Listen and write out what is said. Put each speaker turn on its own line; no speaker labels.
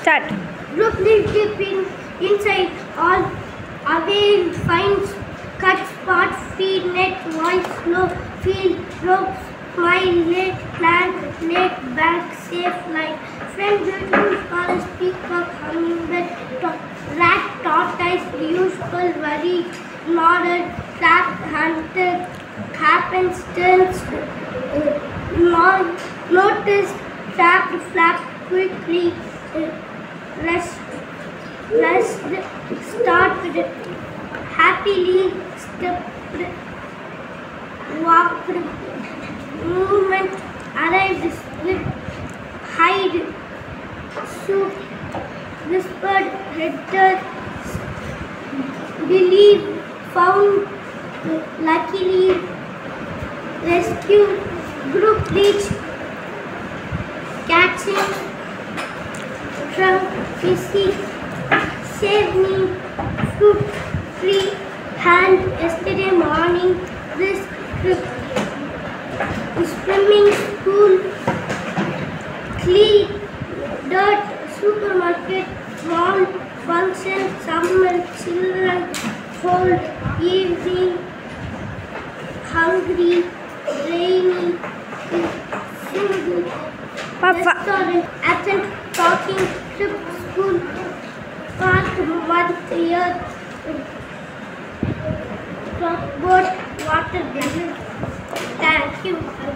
Start.
Group lead dipping inside all away finds cut spot feed net voice slow field rope smile late plant late back safe line friend beautiful forest peacock hummingbird rat tortoise useful worry nodded trap hunter happens turns noticed trap flap quickly rest started happily stepped walked movement arrived split hide shoot whispered headed believe found luckily rescue group reach catching trunk fishy save me fruit tree hand yesterday morning this trip swimming school clean dirt supermarket mall function summer children cold evening hungry rainy single restaurant absent talking trip school park month year boat water bill. Thank you.